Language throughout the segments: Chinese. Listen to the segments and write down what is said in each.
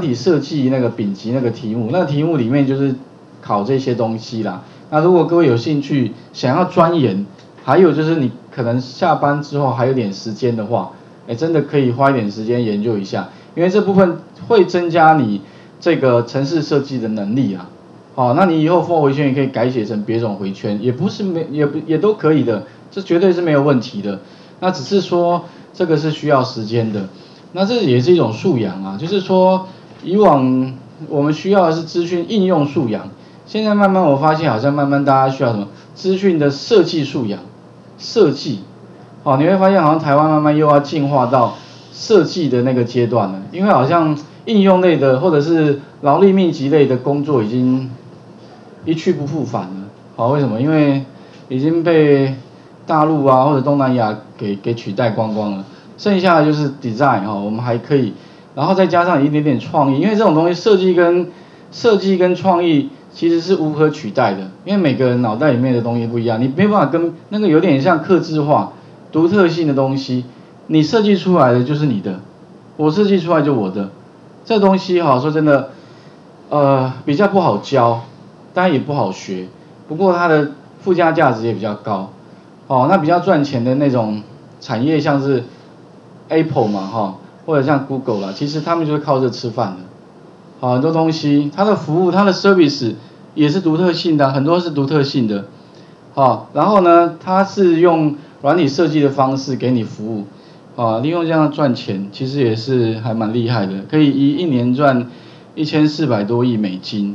体设计那个丙级那个题目，那个题目里面就是考这些东西啦。那如果各位有兴趣想要钻研，还有就是你可能下班之后还有点时间的话，真的可以花一点时间研究一下，因为这部分会增加你这个程式设计的能力啊。好，那你以后for回圈也可以改写成别种回圈，也不是也都可以的，这绝对是没有问题的。那只是说这个是需要时间的，那这也是一种素养啊，就是说以往我们需要的是资讯应用素养，现在慢慢我发现好像慢慢大家需要什么资讯的设计素养，设计，好，你会发现好像台湾慢慢又要进化到设计的那个阶段了，因为好像应用类的或者是劳力密集类的工作已经一去不复返了。好，为什么？因为已经被大陆啊或者东南亚给取代光光了，剩下的就是 design 我们还可以，然后再加上一点点创意，因为这种东西设计跟创意其实是无可取代的，因为每个人脑袋里面的东西不一样，你没办法跟那个有点像客制化、独特性的东西，你设计出来的就是你的，我设计出来就我的，这东西说真的，比较不好教，当然也不好学，不过它的附加价值也比较高。那比较赚钱的那种产业像是 Apple 嘛或者像 Google 啦，其实他们就是靠这吃饭的。很多东西它的服务它的 service 也是独特性的，很多是独特性的。然后呢，它是用软体设计的方式给你服务。利用这样赚钱其实也是还蛮厉害的，可以一年赚1400多亿美金。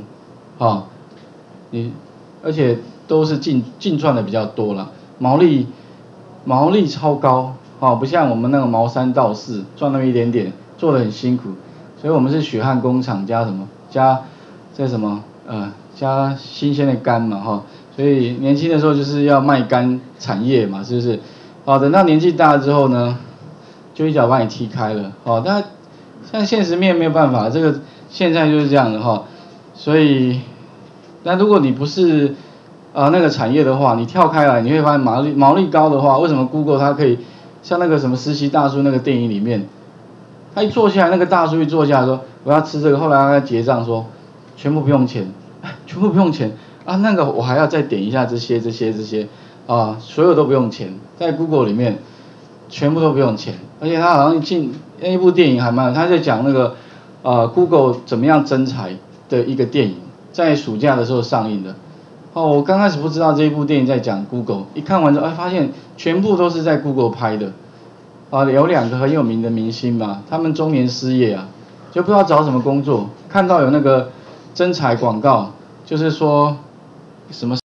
而且都是净赚的比较多啦。毛利超高，不像我们那个毛3到4赚那么一点点，做得很辛苦，所以我们是血汗工厂加什么加新鲜的肝嘛所以年轻的时候就是要卖肝产业嘛，是不是？等到年纪大了之后呢，就一脚把你踢开了但像现实面没有办法，这个现在就是这样的所以那如果你不是那个产业的话，你跳开来，你会发现毛利高的话，为什么 Google 它可以像那个什么实习大叔那个电影里面，他一坐下来，那个大叔一坐下来说我要吃这个，后来他结账说全部不用钱，全部不用钱那个我还要再点一下这些所有都不用钱，在 Google 里面全部都不用钱，而且他好像那一部电影还蛮，他在讲那个Google 怎么样增财的一个电影，在暑假的时候上映的。我刚开始不知道这一部电影在讲 Google， 一看完之后发现全部都是在 Google 拍的。有2个很有名的明星嘛，他们中年失业就不知道找什么工作，看到有那个增财广告，就是说什么